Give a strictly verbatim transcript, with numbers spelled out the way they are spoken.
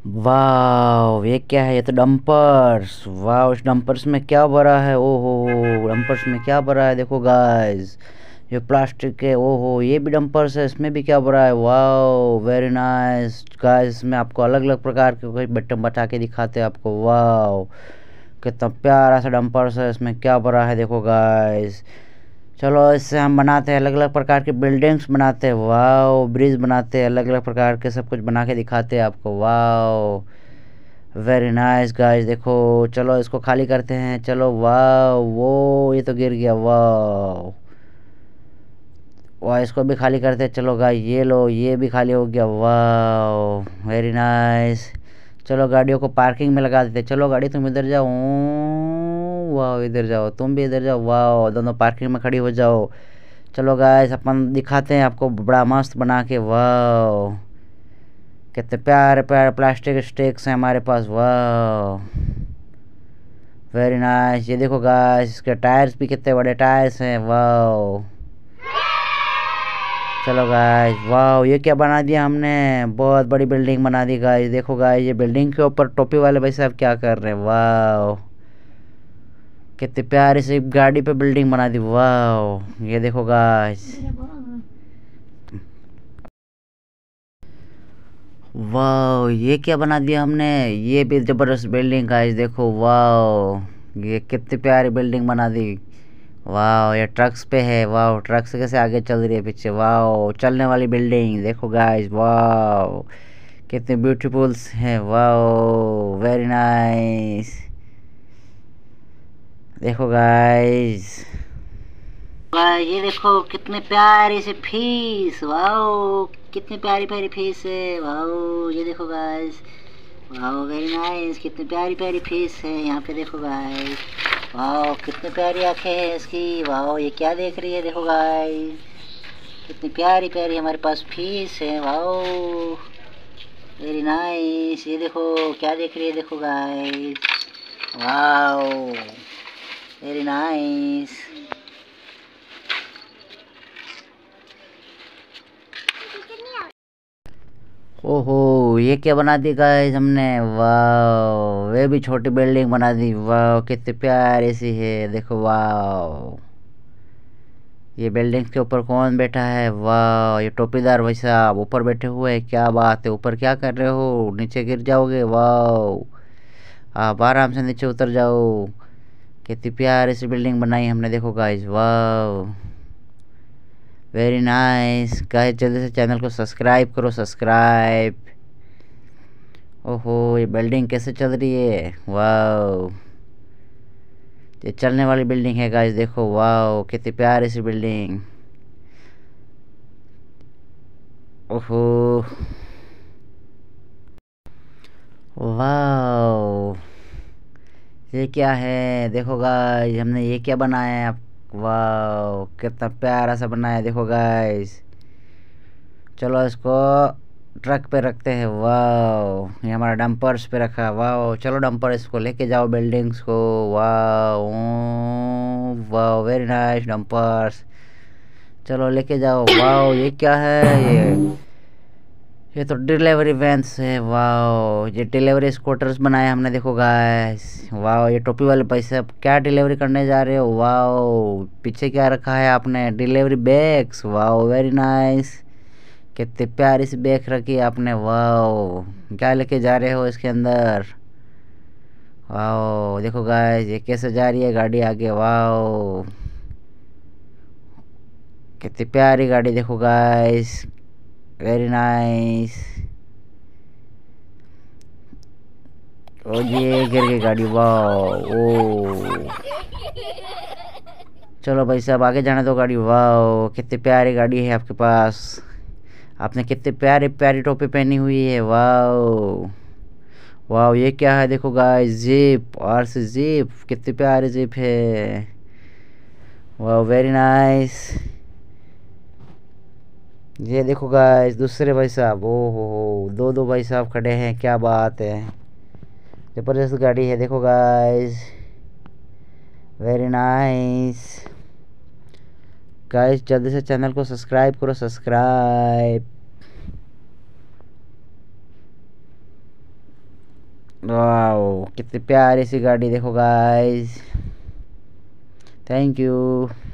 वाह, ये क्या है? ये तो डंपर्स। वाह, उस डंपर्स में क्या भरा है? ओहो, डंपर्स में क्या भरा है? देखो गाइस, ये प्लास्टिक के। ओहो, ये भी डंपर्स है, इसमें भी क्या भरा है? वाह, वेरी नाइस गाइस। इसमें आपको अलग अलग प्रकार के कोई बटन बता के दिखाते हैं आपको। वाह, कितना प्यारा सा डंपर्स है। इसमें क्या भरा है देखो गाइस। चलो, इससे हम बनाते हैं अलग अलग प्रकार के बिल्डिंग्स बनाते हैं। वाह, ब्रिज बनाते हैं, अलग अलग प्रकार के सब कुछ बना के दिखाते हैं आपको। वाह, वेरी नाइस गाइस। देखो, चलो इसको खाली करते हैं। चलो, वाह, वो ये तो गिर गया। वाह वाह, इसको भी खाली करते हैं। चलो गाइस, ये लो, ये भी खाली हो गया। वाह, वेरी नाइस। चलो, गाड़ियों को पार्किंग में लगा देते हैं। चलो गाड़ी, तुम इधर जाओ। वाह, इधर जाओ, तुम भी इधर जाओ। वाह, दोनों पार्किंग में खड़ी हो जाओ। चलो गाइस, अपन दिखाते हैं आपको बड़ा मस्त बना के। वाह, कितने प्यारे प्यारे प्लास्टिक स्टिक्स हैं हमारे पास। वाह, वेरी नाइस। ये देखो गाइस, इसके टायर्स भी कितने बड़े टायर्स हैं। वाह, चलो गाइस। वाह, ये क्या बना दिया हमने? बहुत बड़ी बिल्डिंग बना दी गाइस। देखो गाइस, ये बिल्डिंग के ऊपर टोपी वाले भाई साहब क्या कर रहे हैं? वाह, कितनी प्यारी सी गाड़ी पे बिल्डिंग बना दी। वाह, ये देखो गाइस। वाह, ये क्या बना दिया हमने? ये भी जबरदस्त बिल्डिंग गाइस। देखो, वाह, ये कितनी प्यारी बिल्डिंग बना दी। वाह, ये ट्रक्स पे है। वाह, ट्रक से कैसे आगे चल रही है पीछे। वाह, चलने वाली बिल्डिंग देखो गाइस। वाह, कितने ब्यूटीफुल है। वाह, वेरी नाइस। देखो गाइस, ये देखो कितने प्यारे से फिश। वाओ, कितनी प्यारी प्यारी फिश है। वाओ, ये देखो गाइस। Wow, very nice. कितनी प्यारी प्यारी फिश है यहाँ पे। देखो गाइस, वाओ, कितनी प्यारी आंखें हैं इसकी। वाओ, ये क्या देख रही है? देखो गाइस, कितनी प्यारी प्यारी हमारे पास फिश है। Wow, very nice. ये देखो क्या देख रही है? देखो गाइस, वाओ, वेरी नाइस। ओहो, ये क्या बना दी गाइस हमने? वाह, वे भी छोटी बिल्डिंग बना दी। वाह, कितनी प्यारी सी है। देखो, वाह, ये बिल्डिंग के ऊपर कौन बैठा है? वाह, ये टोपीदार भाई साहब ऊपर बैठे हुए हैं। क्या बात है, ऊपर क्या कर रहे हो? नीचे गिर जाओगे। वाह, आप आराम से नीचे उतर जाओ। कितनी प्यारी सी बिल्डिंग बनाई हमने। देखो गाइस, वाह, वेरी नाइस गाइस। जल्दी से चैनल को सब्सक्राइब करो, सब्सक्राइब। ओहो, ये बिल्डिंग कैसे चल रही है? वाह, ये चलने वाली बिल्डिंग है गाइस। देखो, वाह, कितनी प्यारी सी बिल्डिंग। ओहो, वाह, ये क्या है? देखो गाइस, हमने ये क्या बनाया है? वाह, कितना प्यारा सा बनाया है। देखो गाइस, चलो इसको ट्रक पे रखते हैं। वाह, ये हमारा डंपर्स पे रखा है। वाह, चलो डंपर इसको लेके जाओ बिल्डिंग्स को। वाह, वाह, वेरी नाइस डंपर्स। चलो लेके जाओ। वाह, ये क्या है? ये ये तो डिलीवरी वैन्स है। वाह, ये डिलीवरी स्कूटर्स बनाए हमने। देखो गाइस, वाह, ये टोपी वाले पैसे क्या डिलीवरी करने जा रहे हो? वाह, पीछे क्या रखा है आपने? Delivery bags. वाह, वेरी नाइस। कितनी प्यारी सी बैग रखी है आपने। वाह, क्या लेके जा रहे हो इसके अंदर? वाह, देखो गाइस, ये कैसे जा रही है गाड़ी आगे। वाह, कितनी प्यारी गाड़ी। देखो गाइस, वेरी नाइस। ओ, ये गिर गई गाड़ी। वाह, ओ, चलो भाई साहब, आगे जाने दो गाड़ी। वाह, कितनी प्यारी गाड़ी है आपके पास। आपने कितनी प्यारी प्यारी टोपी पहनी हुई है। वाह, वाह, ये क्या है? देखो गाइस, जीप, और से जीप, कितनी प्यारी जीप है। वाह, वेरी नाइस। ये देखो गाइस, दूसरे भाई साहब। ओ हो हो, दो दो भाई साहब खड़े हैं। क्या बात है, जबरदस्त गाड़ी है। देखो गाइस, वेरी नाइस गाइस। जल्दी से चैनल को सब्सक्राइब करो, सब्सक्राइब। वाओ कितनी प्यारी सी गाड़ी देखो गाइस। Thank you.